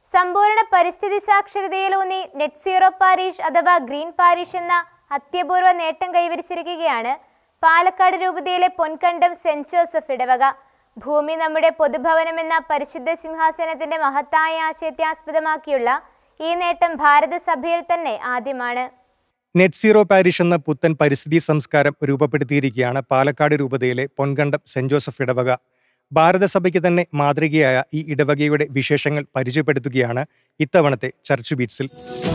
സമ്പൂർണ്ണ പരിസ്ഥിതി സാക്ഷരതയിലൂന്നി നെറ്റ് സീറോ പാരിഷ് അഥവാ ഗ്രീൻ പാരിഷ് എന്ന അത്യപൂർവ നേട്ടം കൈവരിച്ചിരിക്കുകയാണ് പാലക്കാട് രൂപതയിലെ പൊൻകണ്ടം സെന്റ് ജോസഫ് ഇടവക. ഭൂമി നമ്മുടെ പൊതുഭവനം എന്ന പരിശുദ്ധ സിംഹാസനത്തിന്റെ മഹത്തായ ആശയത്തെ ആസ്പദമാക്കിയുള്ള ഈ നേട്ടം ഭാരതസഭയിൽ തന്നെ ആദ്യമാണ്. നെറ്റ് സീറോ പാരിഷ് എന്ന പുത്തൻ പരിസ്ഥിതി സംസ്കാരം രൂപപ്പെടുത്തിയിരിക്കുകയാണ് പാലക്കാട് രൂപതയിലെ പൊൻകണ്ടം സെന്റ് ജോസഫ് ഇടവക. ഭാരതസഭയ്ക്ക് തന്നെ മാതൃകയായ ഈ ഇടവകയുടെ വിശേഷങ്ങൾ പരിചയപ്പെടുത്തുകയാണ് ഇത്തവണത്തെ ചർച്ച് ബീറ്റ്സിൽ.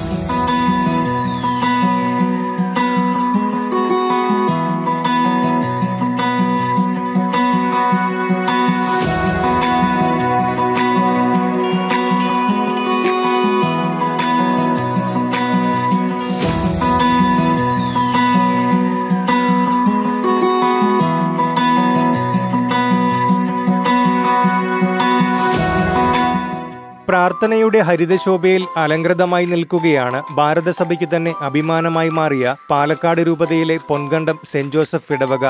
പ്രാർത്ഥനയുടെ ഹരിതശോഭയിൽ അലങ്കൃതമായി നിൽക്കുകയാണ് ഭാരതസഭയ്ക്ക് തന്നെ അഭിമാനമായി മാറിയ പാലക്കാട് രൂപതയിലെ പൊൻകണ്ടം സെന്റ് ജോസഫ് ഇടവക.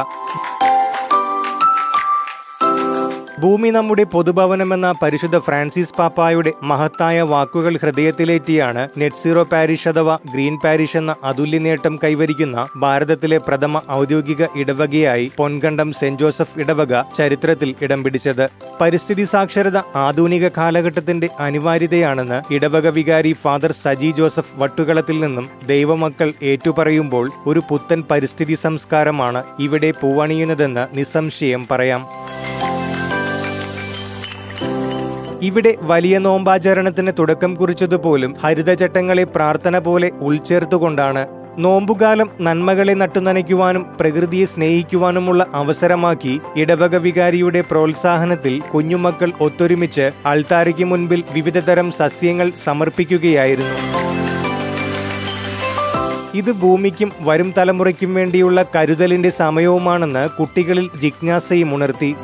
ഭൂമി നമ്മുടെ പൊതുഭവനമെന്ന പരിശുദ്ധ ഫ്രാൻസിസ് പാപ്പായുടെ മഹത്തായ വാക്കുകൾ ഹൃദയത്തിലേറ്റിയാണ് നെറ്റ് സീറോ പാരിഷ് അഥവാ ഗ്രീൻ പാരിഷ് എന്ന അതുല്യ നേട്ടം കൈവരിക്കുന്ന ഭാരതത്തിലെ പ്രഥമ ഔദ്യോഗിക ഇടവകയായി പൊൻകണ്ടം സെന്റ് ജോസഫ് ഇടവക ചരിത്രത്തിൽ ഇടം പിടിച്ചത്. പരിസ്ഥിതി സാക്ഷരത ആധുനിക കാലഘട്ടത്തിന്റെ അനിവാര്യതയാണെന്ന് ഇടവക വികാരി ഫാദർ സജി ജോസഫ് വട്ടുകളത്തിൽ നിന്നും ദൈവമക്കൾ ഏറ്റുപറയുമ്പോൾ ഒരു പുത്തൻ പരിസ്ഥിതി സംസ്കാരമാണ് ഇവിടെ പൂവണിയുന്നതെന്ന് നിസ്സംശയം പറയാം. ഇവിടെ വലിയ നോമ്പാചരണത്തിന് തുടക്കം കുറിച്ചതുപോലും ഹരിതചട്ടങ്ങളെ പ്രാർത്ഥന പോലെ ഉൾച്ചേർത്തുകൊണ്ടാണ്. നോമ്പുകാലം നന്മകളെ നട്ടുനനയ്ക്കുവാനും പ്രകൃതിയെ സ്നേഹിക്കുവാനുമുള്ള അവസരമാക്കി ഇടവക വികാരിയുടെ പ്രോത്സാഹനത്തിൽ കുഞ്ഞുമക്കൾ ഒത്തൊരുമിച്ച് അൾത്താരയ്ക്ക് മുൻപിൽ വിവിധതരം സസ്യങ്ങൾ സമർപ്പിക്കുകയായിരുന്നു. ഇത് ഭൂമിക്കും വരും തലമുറയ്ക്കും വേണ്ടിയുള്ള കരുതലിന്റെ സമയവുമാണെന്ന് കുട്ടികളിൽ ജിജ്ഞാസയും ഉണർത്തി.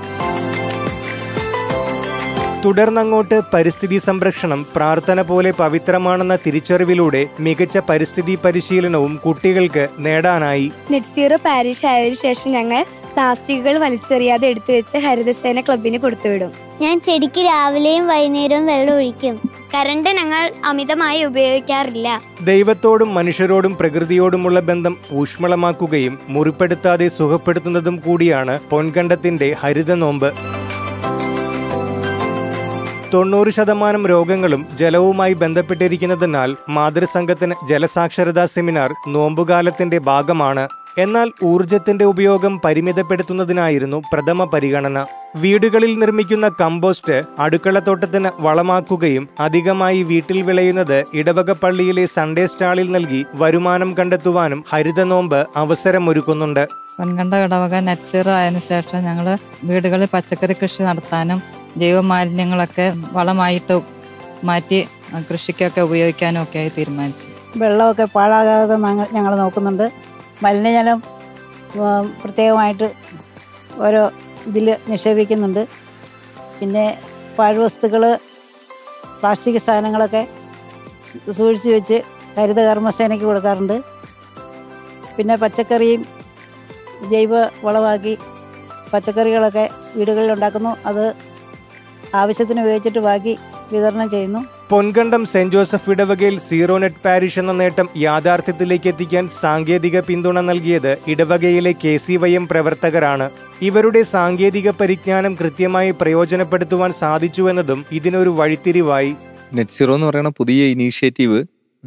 തുടർന്നങ്ങോട്ട് പരിസ്ഥിതി സംരക്ഷണം പ്രാർത്ഥന പോലെ പവിത്രമാണെന്ന തിരിച്ചറിവിലൂടെ മികച്ച പരിസ്ഥിതി പരിശീലനവും കുട്ടികൾക്ക് നേടാനായി. നെറ്റ് സീറോ പാരിഷ് ആയതിനു ശേഷം ഞങ്ങൾ പ്ലാസ്റ്റിക്കുകൾ വലിച്ചെറിയാതെ എടുത്തു വെച്ച് ഹരിതസേന ക്ലബിന് കൊടുത്തുവിടും. ഞാൻ ചെടിക്ക് രാവിലെയും വൈകുന്നേരവും വെള്ളം ഒഴിക്കും. കറണ്ട് ഞങ്ങൾ അമിതമായി ഉപയോഗിക്കാറില്ല. ദൈവത്തോടും മനുഷ്യരോടും പ്രകൃതിയോടുമുള്ള ബന്ധം ഊഷ്മളമാക്കുകയും മുറിപ്പെടുത്താതെ സുഖപ്പെടുത്തുന്നതും കൂടിയാണ് പൊൻകണ്ടത്തിന്റെ ഹരിത നോമ്പ്. 90% രോഗങ്ങളും ജലവുമായി ബന്ധപ്പെട്ടിരിക്കുന്നതിനാൽ മാതൃസംഘത്തിന് ജലസാക്ഷരതാ സെമിനാർ നോമ്പുകാലത്തിന്റെ ഭാഗമാണ്. എന്നാൽ ഊർജത്തിന്റെ ഉപയോഗം പരിമിതപ്പെടുത്തുന്നതിനായിരുന്നു പ്രഥമ പരിഗണന. വീടുകളിൽ നിർമ്മിക്കുന്ന കമ്പോസ്റ്റ് അടുക്കളത്തോട്ടത്തിന് വളമാക്കുകയും അധികമായി വീട്ടിൽ വിളയുന്നത് ഇടവക പള്ളിയിലെ സൺഡേ സ്റ്റാളിൽ നൽകി വരുമാനം കണ്ടെത്തുവാനും ഹരിത നോമ്പ് അവസരമൊരുക്കുന്നുണ്ട്. പൊൻകണ്ട ഇടവക നെറ്റ് സീറോ ആയതിനു ശേഷം ഞങ്ങൾ വീടുകളിൽ പച്ചക്കറി കൃഷി നടത്താനും ജൈവമാലിന്യങ്ങളൊക്കെ വളമായിട്ട് മാറ്റി കൃഷിക്കൊക്കെ ഉപയോഗിക്കാനും ഒക്കെ ആയി തീരുമാനിച്ചു. വെള്ളമൊക്കെ പാഴാകാതെ ഞങ്ങൾ നോക്കുന്നുണ്ട്. മലിനജലം പ്രത്യേകമായിട്ട് ഓരോ ഇതിൽ നിക്ഷേപിക്കുന്നുണ്ട്. പിന്നെ പാഴ്വസ്തുക്കൾ പ്ലാസ്റ്റിക് സാധനങ്ങളൊക്കെ സൂക്ഷിച്ച് വെച്ച് ഹരിത കർമ്മസേനയ്ക്ക് കൊടുക്കാറുണ്ട്. പിന്നെ പച്ചക്കറിയും ജൈവ വളമാക്കി പച്ചക്കറികളൊക്കെ വീടുകളിൽ ഉണ്ടാക്കുന്നു. അത് ആവശ്യത്തിന് ഉപയോഗിച്ചിട്ട് ബാക്കി വിതരണം ചെയ്യുന്നു. പൊൻകണ്ടം സെന്റ് ജോസഫ് ഇടവകയിൽ സീറോ നെറ്റ് പാരിഷ് എന്ന നേട്ടം യാഥാർത്ഥ്യത്തിലേക്ക് എത്തിക്കാൻ സാങ്കേതിക പിന്തുണ നൽകിയത് ഇടവകയിലെ KCYM പ്രവർത്തകരാണ്. ഇവരുടെ സാങ്കേതിക പരിജ്ഞാനം കൃത്യമായി പ്രയോജനപ്പെടുത്തുവാൻ സാധിച്ചുവെന്നതും ഇതിനൊരു വഴിത്തിരിവായി. നെറ്റ് സീറോ എന്ന് പറയുന്ന പുതിയ ഇനീഷ്യേറ്റീവ്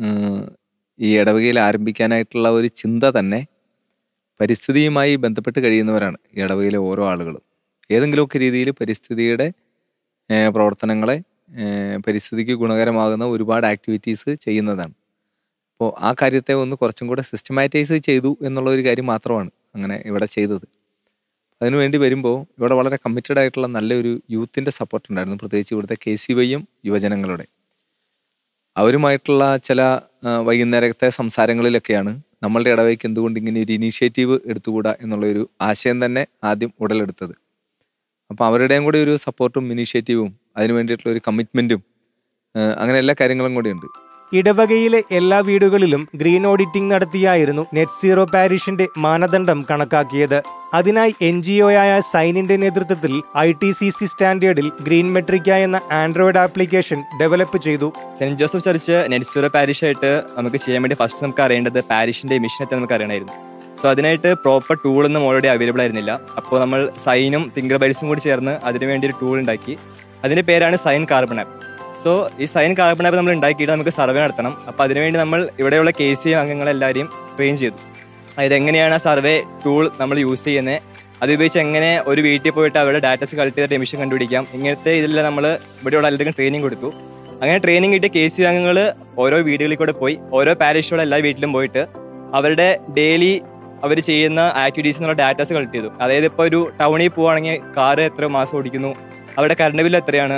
ഈ ഇടവകയിൽ ആരംഭിക്കാനായിട്ടുള്ള ഒരു ചിന്ത തന്നെ പരിസ്ഥിതിയുമായി ബന്ധപ്പെട്ട് കഴിയുന്നവരാണ് ഈ ഇടവകയിലെ ഓരോ ആളുകളും. ഏതെങ്കിലുമൊക്കെ രീതിയിൽ പരിസ്ഥിതിയുടെ പ്രവർത്തനങ്ങളെ പരിസ്ഥിതിക്ക് ഗുണകരമാകുന്ന ഒരുപാട് ആക്ടിവിറ്റീസ് ചെയ്യുന്നതാണ്. അപ്പോൾ ആ കാര്യത്തെ ഒന്ന് കുറച്ചും കൂടെ സിസ്റ്റമാറ്റൈസ് ചെയ്തു എന്നുള്ള ഒരു കാര്യം മാത്രമാണ് അങ്ങനെ ഇവിടെ ചെയ്തത്. അതിനുവേണ്ടി വരുമ്പോൾ ഇവിടെ വളരെ കമ്മിറ്റഡ് ആയിട്ടുള്ള നല്ലൊരു യൂത്തിൻ്റെ സപ്പോർട്ട് ഉണ്ടായിരുന്നു. പ്രത്യേകിച്ച് ഇവിടുത്തെ KCYM യുവജനങ്ങളുടെ അവരുമായിട്ടുള്ള ചില വൈകുന്നേരത്തെ സംസാരങ്ങളിലൊക്കെയാണ് നമ്മളുടെ ഇടവകയ്ക്ക് എന്തുകൊണ്ട് ഇങ്ങനെ ഒരു ഇനീഷ്യേറ്റീവ് എടുത്തുകൂടാ എന്നുള്ളൊരു ആശയം തന്നെ ആദ്യം ഉടലെടുത്തത്. അപ്പോൾ അവരുടെയും കൂടി ഒരു സപ്പോർട്ടും ഇനീഷ്യേറ്റീവും അതിനു വേണ്ടിയിട്ടുള്ള ഒരു കമ്മിറ്റ്മെൻറ്റും അങ്ങനെ എല്ലാ കാര്യങ്ങളും കൂടി ഉണ്ട്. ഇടവകയിലെ എല്ലാ വീടുകളിലും ഗ്രീൻ ഓഡിറ്റിംഗ് നടത്തിയായിരുന്നു നെറ്റ് സീറോ പാരിഷിന്റെ മാനദണ്ഡം കണക്കാക്കിയത്. അതിനായി NGO-യായ സൈനിന്റെ നേതൃത്വത്തിൽ ITCC സ്റ്റാൻഡേർഡിൽ ഗ്രീൻ മെട്രിക്ക എന്ന ആൻഡ്രോയിഡ് ആപ്ലിക്കേഷൻ ഡെവലപ്പ് ചെയ്തു. Saint Joseph church net zero പാരിഷായിട്ട് നമുക്ക് ചെയ്യാൻ വേണ്ടി ഫസ്റ്റ് നമുക്ക് അറിയേണ്ടത് പാരിഷിന്റെ മിഷനത്തെ നമുക്ക് അറിയണമായിരുന്നു. സോ അതിനായിട്ട് പ്രോപ്പർ ടൂളൊന്നും ഓൾറെഡി അവൈലബിൾ ആയിരുന്നില്ല. അപ്പോൾ നമ്മൾ സൈനും തിങ്കർബൈറ്റ്സും കൂടി ചേർന്ന് അതിനുവേണ്ടി ഒരു ടൂൾ ഉണ്ടാക്കി. അതിൻ്റെ പേരാണ് സൈൻ കാർബൺ ആപ്പ്. സോ ഈ സൈൻ കാർബൺ ആപ്പ് നമ്മൾ ഉണ്ടാക്കിയിട്ട് നമുക്ക് സർവേ നടത്തണം. അപ്പോൾ അതിനുവേണ്ടി നമ്മൾ ഇവിടെയുള്ള KC അംഗങ്ങളെല്ലാവരെയും ട്രെയിൻ ചെയ്തു. അതായത് എങ്ങനെയാണ് ആ സർവേ ടൂൾ നമ്മൾ യൂസ് ചെയ്യുന്നത്, അത് ഉപയോഗിച്ച് എങ്ങനെ ഒരു വീട്ടിൽ പോയിട്ട് അവരുടെ ഡാറ്റാസ് കളക്ട് ചെയ്തിട്ട് എമിഷൻ കണ്ടുപിടിക്കാം, ഇങ്ങനത്തെ ഇതിലെല്ലാം നമ്മൾ ഇവിടെയുള്ള എല്ലാവർക്കും ട്രെയിനിങ് കൊടുത്തു. അങ്ങനെ ട്രെയിനിങ് കിട്ടിയ KC അംഗങ്ങൾ ഓരോ വീടുകളിൽ കൂടെ പോയി ഓരോ പാരിഷുള്ള എല്ലാ വീട്ടിലും പോയിട്ട് അവരുടെ ഡെയിലി അവർ ചെയ്യുന്ന ആക്ടിവിറ്റീസ് എന്നുള്ള ഡാറ്റാസ് കളക്ട് ചെയ്തു. അതായത് ഇപ്പോൾ ഒരു ടൗണിൽ പോവുകയാണെങ്കിൽ കാറ് എത്ര മാസം ഓടിക്കുന്നു, അവരുടെ കറണ്ട് ബില്ല് എത്രയാണ്,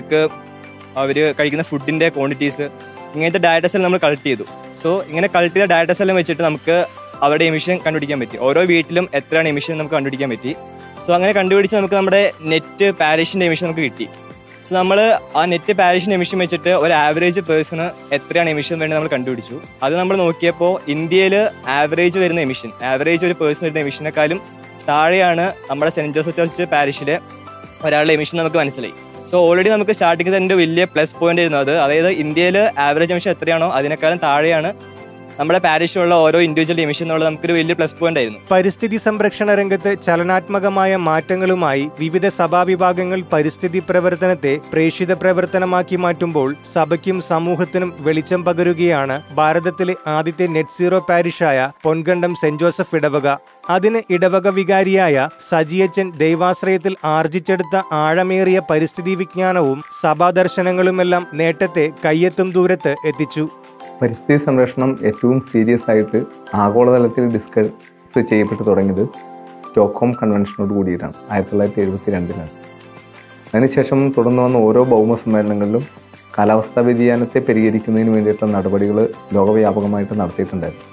അവർ കഴിക്കുന്ന ഫുഡിൻ്റെ ക്വാണ്ടിറ്റീസ്, ഇങ്ങനത്തെ ഡാറ്റാസ് എല്ലാം നമ്മൾ കളക്ട് ചെയ്തു. സോ ഇങ്ങനെ കളക്ട് ചെയ്ത ഡാറ്റാസ് എല്ലാം വെച്ചിട്ട് നമുക്ക് അവരുടെ എമിഷൻ കണ്ടുപിടിക്കാൻ പറ്റി. ഓരോ വീട്ടിലും എത്രയാണ് എമിഷൻ നമുക്ക് കണ്ടുപിടിക്കാൻ പറ്റി. സോ അങ്ങനെ കണ്ടുപിടിച്ച് നമുക്ക് നമ്മുടെ നെറ്റ് പാരിഷിൻ്റെ എമിഷൻ നമുക്ക് കിട്ടി. സോ നമ്മൾ ആ നെറ്റ് പാരിഷിൻ്റെ എമിഷൻ വെച്ചിട്ട് ഒരു ആവറേജ് പേഴ്സണ് എത്രയാണ് എമിഷൻ വേണ്ടി നമ്മൾ കണ്ടുപിടിച്ചു. അത് നമ്മൾ നോക്കിയപ്പോൾ ഇന്ത്യയിൽ ആവറേജ് വരുന്ന എമിഷൻ, ആവറേജ് ഒരു പേഴ്സൺ വരുന്ന എമിഷനേക്കാളും താഴെയാണ് നമ്മുടെ സെന്റ് ജോസഫ് ചർച്ച് പാരിഷിലെ ഒരാളുടെ എമിഷൻ നമുക്ക് മനസ്സിലായി. സോ ഓൾറെഡി നമുക്ക് സ്റ്റാർട്ടിങ് തന്നെ വലിയ പ്ലസ് പോയിന്റ് ആയിരുന്നു അത്. അതായത് ഇന്ത്യയിൽ ആവറേജ് എമിഷൻ എത്രയാണോ അതിനേക്കാളും താഴെയാണ് നമ്മുടെ പാരിഷിലുള്ള ഓരോ ഇൻഡിവിജ്വൽ എമിഷൻ എന്നുള്ളത് നമുക്കൊരു വലിയ പ്ലസ് പോയിന്റ് ആയിരുന്നു. പരിസ്ഥിതി സംരക്ഷണ രംഗത്ത് ചലനാത്മകമായ മാറ്റങ്ങളുമായി വിവിധ സഭാവിഭാഗങ്ങൾ പരിസ്ഥിതി പ്രവർത്തനത്തെ പ്രേക്ഷിത പ്രവർത്തനമാക്കി മാറ്റുമ്പോൾ സഭയ്ക്കും സമൂഹത്തിനും വെളിച്ചം പകരുകയാണ് ഭാരതത്തിലെ ആദ്യത്തെ നെറ്റ് സീറോ പാരിഷായ പൊൻകണ്ടം സെന്റ് ജോസഫ് ഇടവക. അതിന് ഇടവക വികാരിയായ സജിയച്ചൻ ദൈവാശ്രയത്തിൽ ആർജിച്ചെടുത്ത ആഴമേറിയ പരിസ്ഥിതി വിജ്ഞാനവും സഭാദർശനങ്ങളുമെല്ലാം നേട്ടത്തെ കയ്യെത്തും ദൂരത്ത് എത്തിച്ചു. പരിസ്ഥിതി സംരക്ഷണം ഏറ്റവും സീരിയസ് ആയിട്ട് ആഗോളതലത്തിൽ ഡിസ്കസ് ചെയ്യപ്പെട്ടു തുടങ്ങിയത് സ്റ്റോക്ക്ഹോം കൺവെൻഷനോട് കൂടിയിട്ടാണ് 1972. അതിനുശേഷം തുടർന്ന് വന്ന ഓരോ ഭൗമ സമ്മേളനങ്ങളിലും കാലാവസ്ഥാ വ്യതിയാനത്തെ പരിഹരിക്കുന്നതിന് വേണ്ടിയിട്ടുള്ള നടപടികൾ ലോകവ്യാപകമായിട്ട് നടത്തിയിട്ടുണ്ടായിരുന്നു.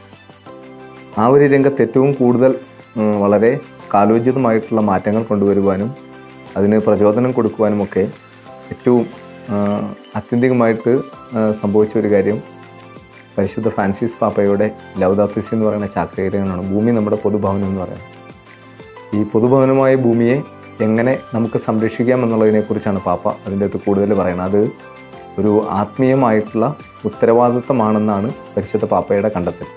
ആ ഒരു രംഗത്ത് ഏറ്റവും കൂടുതൽ വളരെ കാലോചിതമായിട്ടുള്ള മാറ്റങ്ങൾ കൊണ്ടുവരുവാനും അതിന് പ്രചോദനം കൊടുക്കുവാനുമൊക്കെ ഏറ്റവും ആത്യന്തികമായിട്ട് സംഭവിച്ച ഒരു കാര്യം പരിശുദ്ധ ഫ്രാൻസിസ് പാപ്പയുടെ ലൗദാത്തോ സി എന്ന് പറയുന്ന ചാക്രികയാണ്. ഭൂമി നമ്മുടെ പൊതുഭവനം എന്ന് പറയുന്നത്. ഈ പൊതുഭവനമായ ഭൂമിയെ എങ്ങനെ നമുക്ക് സംരക്ഷിക്കാം എന്നുള്ളതിനെക്കുറിച്ചാണ് പാപ്പ അതിൻ്റെ അകത്ത് കൂടുതൽ പറയുന്നത്. അത് ഒരു ആത്മീയമായിട്ടുള്ള ഉത്തരവാദിത്തമാണെന്നാണ് പരിശുദ്ധ പാപ്പയുടെ കണ്ടെത്തൽ.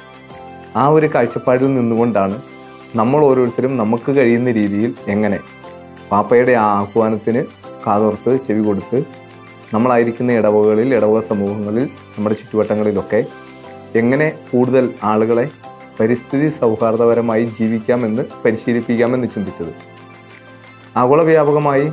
ആ ഒരു കാഴ്ചപ്പാടിൽ നിന്നുകൊണ്ടാണ് നമ്മൾ ഓരോരുത്തരും നമുക്ക് കഴിയുന്ന രീതിയിൽ എങ്ങനെ പാപ്പയുടെ ആ ആഹ്വാനത്തിന് കാതോർത്ത് ചെവി കൊടുത്ത് നമ്മളായിരിക്കുന്ന ഇടവകകളിൽ, ഇടവക സമൂഹങ്ങളിൽ, നമ്മുടെ ചുറ്റുവട്ടങ്ങളിലൊക്കെ എങ്ങനെ കൂടുതൽ ആളുകളെ പരിസ്ഥിതി സൗഹാർദ്ദപരമായി ജീവിക്കാമെന്ന് പരിശീലിപ്പിക്കാമെന്ന് ചിന്തിച്ചത്. ആഗോള വ്യാപകമായി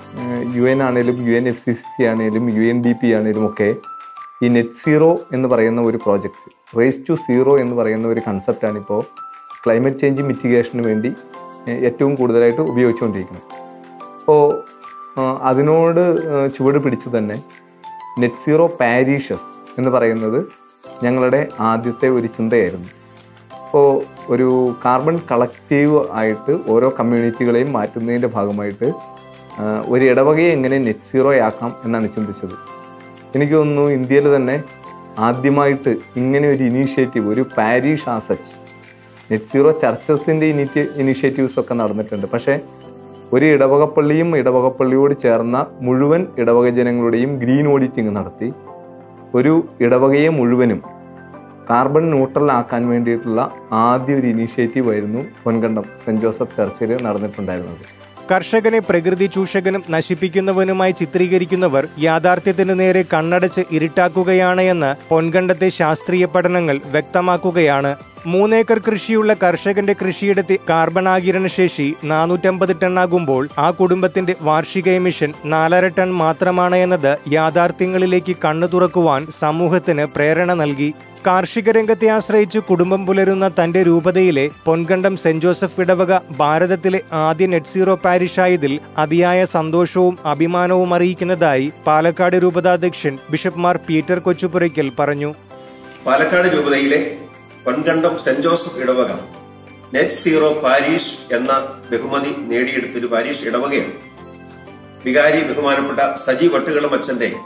UN ആണേലും UNFCCC ആണേലും UNDP ആണേലും ഒക്കെ ഈ നെറ്റ് സീറോ എന്ന് പറയുന്ന ഒരു പ്രോജക്റ്റ്, റേസ് ടു സീറോ എന്ന് പറയുന്ന ഒരു കൺസെപ്റ്റാണ് ഇപ്പോൾ ക്ലൈമറ്റ് ചേഞ്ച് മിറ്റിഗേഷന് വേണ്ടി ഏറ്റവും കൂടുതലായിട്ട് ഉപയോഗിച്ചുകൊണ്ടിരിക്കുന്നത്. അപ്പോൾ അതിനോട് ചുവട് പിടിച്ച് തന്നെ നെറ്റ് സീറോ പാരീഷസ് എന്ന് പറയുന്നത് ഞങ്ങളുടെ ആദ്യത്തെ ഒരു ചിന്തയായിരുന്നു. അപ്പോൾ ഒരു കാർബൺ കളക്റ്റീവ് ആയിട്ട് ഓരോ കമ്മ്യൂണിറ്റികളെയും മാറ്റുന്നതിൻ്റെ ഭാഗമായിട്ട് ഒരു ഇടവകയെ എങ്ങനെ നെറ്റ് സീറോ ആക്കാം എന്നാണ് ചിന്തിച്ചത്. എനിക്ക് തോന്നുന്നു ഇന്ത്യയിൽ തന്നെ ആദ്യമായിട്ട് ഇങ്ങനെ ഒരു ഇനീഷ്യേറ്റീവ്, ഒരു parish as such net zero ചർച്ചസിൻ്റെ initiatives ഒക്കെ നടന്നിട്ടുണ്ട്. പക്ഷേ ഒരു ഇടവകപ്പള്ളിയും ഇടവകപ്പള്ളിയോട് ചേർന്ന മുഴുവൻ ഇടവക ജനങ്ങളുടെയും ഗ്രീൻ ഓഡിറ്റിംഗ് നടത്തി ഒരു ഇടവകയെ മുഴുവനും കാർബൺ ന്യൂട്രൽ ആക്കാൻ വേണ്ടിയിട്ടുള്ള ആദ്യ ഒരു ഇനീഷ്യേറ്റീവ് ആയിരുന്നു പൊൻകണ്ടം സെന്റ് ജോസഫ് ചർച്ചിൽ നടന്നിട്ടുണ്ടായിരുന്നത്. കർഷകനെ പ്രകൃതി ചൂഷകനും നശിപ്പിക്കുന്നവനുമായി ചിത്രീകരിക്കുന്നവർ യാഥാർത്ഥ്യത്തിനു നേരെ കണ്ണടച്ച് ഇരുട്ടാക്കുകയാണ് എന്ന് പൊൻകണ്ടത്തെ ശാസ്ത്രീയ പഠനങ്ങൾ വ്യക്തമാക്കുകയാണ്. 3 ഏക്കർ കൃഷിയുള്ള കർഷകന്റെ കൃഷിയിടത്തെ കാർബണാകിരണ ശേഷി 450 ടണ്ണാകുമ്പോൾ ആ കുടുംബത്തിന്റെ വാർഷിക എമിഷൻ 4.5 ടൺ മാത്രമാണ് എന്നത് യാഥാർത്ഥ്യങ്ങളിലേക്ക് കണ്ണു തുറക്കുവാൻ സമൂഹത്തിന് പ്രേരണ നൽകി. കാർഷിക രംഗത്തെ ആശ്രയിച്ച് കുടുംബം പുലരുന്ന തന്റെ രൂപതയിലെ പൊൻകണ്ടം സെന്റ് ജോസഫ് ഇടവക ഭാരതത്തിലെ ആദ്യ നെറ്റ് സീറോ പാരിഷായതിൽ അതിയായ സന്തോഷവും അഭിമാനവും അറിയിക്കുന്നതായി പാലക്കാട് രൂപതാധ്യക്ഷൻ ബിഷപ്പ് മാർ പീറ്റർ കൊച്ചുപുരയ്ക്കൽ പറഞ്ഞു. പാലക്കാട് രൂപതയിലെ പൊൻകണ്ടം സെന്റ് ജോസഫ് ഇടവക നെറ്റ് സീറോ പാരീഷ് എന്ന ബഹുമതി നേടിയെടുത്തൊരു പാരീഷ് ഇടവകയാണ്. വികാരി ബഹുമാനപ്പെട്ട സജി വട്ടുകളം അച്ഛന്റെ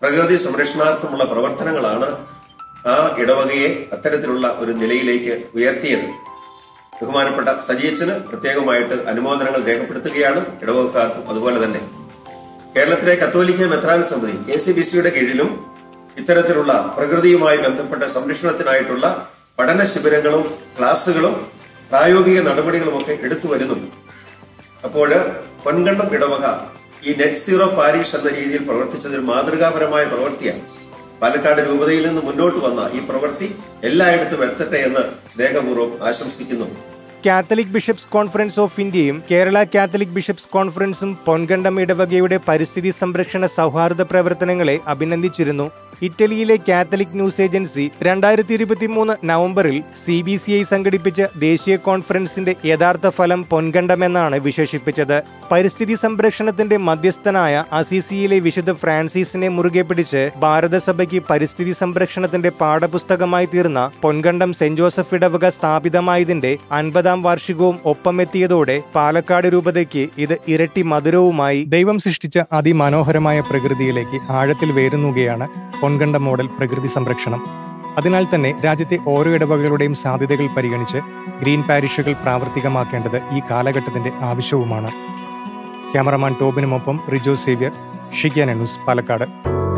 പ്രകൃതി സംരക്ഷണാർത്ഥമുള്ള പ്രവർത്തനങ്ങളാണ് ആ ഇടവകയെ അത്തരത്തിലുള്ള ഒരു നിലയിലേക്ക് ഉയർത്തിയത്. ബഹുമാനപ്പെട്ട സജീച്ചന് പ്രത്യേകമായിട്ട് അനുമോദനങ്ങൾ രേഖപ്പെടുത്തുകയാണ്. ഇടവകക്കാർക്കും അതുപോലെ തന്നെ കേരളത്തിലെ കത്തോലിക്ക മെത്രാൻ സമിതി KCBCയുടെ കീഴിലും ഇത്തരത്തിലുള്ള പ്രകൃതിയുമായി ബന്ധപ്പെട്ട സംരക്ഷണത്തിനായിട്ടുള്ള പഠന ശിബിരങ്ങളും ക്ലാസുകളും പ്രായോഗിക നടപടികളും ഒക്കെ എടുത്തു വരുന്നുണ്ട്. അപ്പോൾ പൊൻകണ്ടം ഇടവക ഈ നെറ്റ് സീറോ പാരീഷ് എന്ന രീതിയിൽ പ്രവർത്തിച്ചതൊരു മാതൃകാപരമായ പ്രവൃത്തിയാണ്. പാലക്കാട് രൂപതയിൽ നിന്ന് മുന്നോട്ട് വന്ന ഈ പ്രവൃത്തി എല്ലായിടത്തും എത്തട്ടെ എന്ന് സ്നേഹപൂർവ്വം ആശംസിക്കുന്നു. കാത്തലിക് ബിഷപ്സ് കോൺഫറൻസ് ഓഫ് ഇന്ത്യയും കേരള കാത്തലിക് ബിഷപ്സ് കോൺഫറൻസും പൊൻകണ്ടം ഇടവകയുടെ പരിസ്ഥിതി സംരക്ഷണ സൗഹാർദ്ദ പ്രവർത്തനങ്ങളെ അഭിനന്ദിച്ചിരുന്നു. ഇറ്റലിയിലെ കാത്തലിക് ന്യൂസ് ഏജൻസി 2023 നവംബറിൽ CBCI സംഘടിപ്പിച്ച ദേശീയ കോൺഫറൻസിന്റെ യഥാർത്ഥ ഫലം പൊൻകണ്ടമെന്നാണ് വിശേഷിപ്പിച്ചത്. പരിസ്ഥിതി സംരക്ഷണത്തിന്റെ മധ്യസ്ഥനായ അസീസിയിലെ വിശുദ്ധ ഫ്രാൻസിസിനെ മുറുകെ പിടിച്ച് ഭാരതസഭയ്ക്ക് പരിസ്ഥിതി സംരക്ഷണത്തിന്റെ പാഠപുസ്തകമായി തീർന്ന പൊൻകണ്ടം സെന്റ് ജോസഫ് ഇടവക സ്ഥാപിതമായതിന്റെ 50ാം വാർഷികവും ഒപ്പമെത്തിയതോടെ പാലക്കാട് രൂപതയ്ക്ക് ഇത് ഇരട്ടി മധുരവുമായി. ദൈവം സൃഷ്ടിച്ച അതിമനോഹരമായ പ്രകൃതിയിലേക്ക് ആഴത്തിൽ വേരുന്നുകയാണ് പൊൻകണ്ടം മോഡൽ പ്രകൃതി സംരക്ഷണം. അതിനാൽ തന്നെ രാജ്യത്തെ ഓരോ ഇടവകകളുടെയും സാധ്യതകൾ പരിഗണിച്ച് ഗ്രീൻ പാരിഷുകൾ പ്രാവർത്തികമാക്കേണ്ടത് ഈ കാലഘട്ടത്തിന്റെ ആവശ്യവുമാണ്. ക്യാമറമാൻ ടോബിനുമൊപ്പം റിജോ സേവ്യർ, ഷിഗ്യാന ന്യൂസ്, പാലക്കാട്.